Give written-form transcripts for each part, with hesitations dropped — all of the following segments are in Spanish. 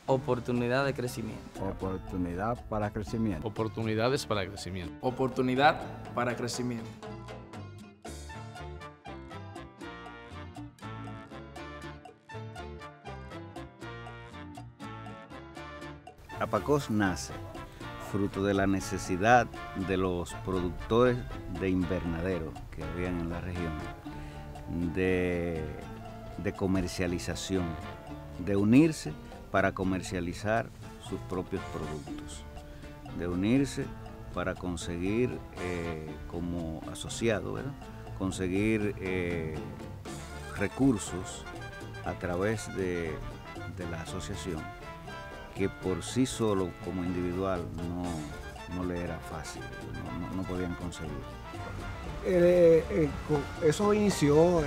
Oportunidad de crecimiento. Oportunidad para crecimiento. Oportunidades para crecimiento. Oportunidad para crecimiento. Apacos nace fruto de la necesidad de los productores de invernadero que habían en la región, de comercialización, de unirse para comercializar sus propios productos, de unirse para conseguir como asociado, ¿verdad? Conseguir recursos a través de la asociación, que por sí solo como individual no le era fácil, no podían conseguir. Eso inició,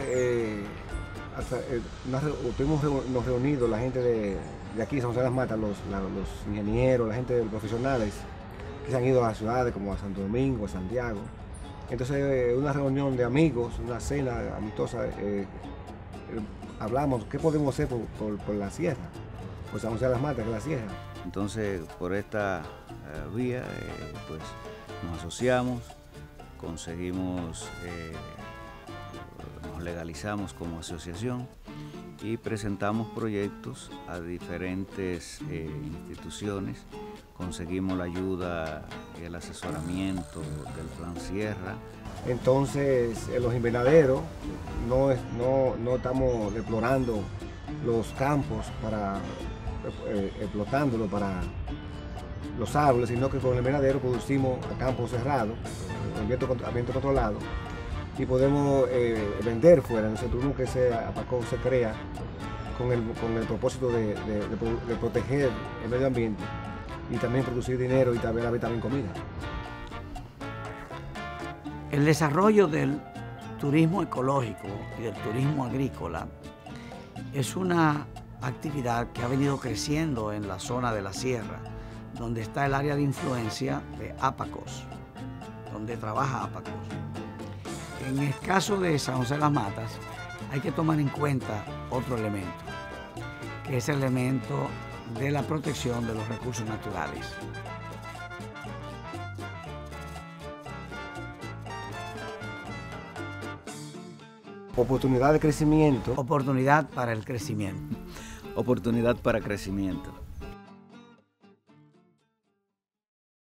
nos reunidos la gente de aquí, San José de las Matas, los ingenieros, la gente profesionales que se han ido a las ciudades como a Santo Domingo, a Santiago. Entonces, una reunión de amigos, una cena amistosa, hablamos, ¿qué podemos hacer por la sierra? Pues San José de las Matas, que es la sierra. Entonces, por esta vía, pues nos asociamos, conseguimos, nos legalizamos como asociación y presentamos proyectos a diferentes instituciones. Conseguimos la ayuda y el asesoramiento del Plan Sierra. Entonces, en los invernaderos no estamos explorando los campos explotándolo para los árboles, sino que con el invernadero producimos a campo cerrado, ambiente controlado, y podemos vender fuera. Entonces, uno que Apacos se crea con el propósito de proteger el medio ambiente y también producir dinero y también comida. El desarrollo del turismo ecológico y del turismo agrícola es una actividad que ha venido creciendo en la zona de la sierra, donde está el área de influencia de Apacos, donde trabaja Apacos. En el caso de San José de las Matas, hay que tomar en cuenta otro elemento, que es el elemento de la protección de los recursos naturales. Oportunidad de crecimiento. Oportunidad para el crecimiento. Oportunidad para crecimiento.